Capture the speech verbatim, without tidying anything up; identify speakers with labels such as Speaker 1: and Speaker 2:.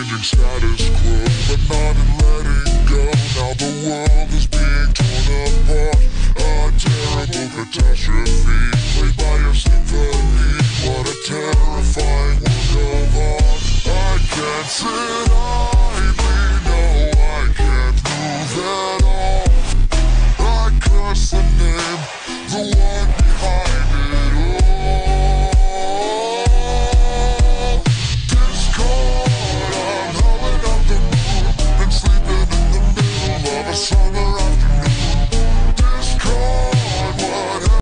Speaker 1: changing status quo, but not in letting go. Now the world is being torn apart, a terrible catastrophe, played by your symphony. What a terrifying work of art. I can't see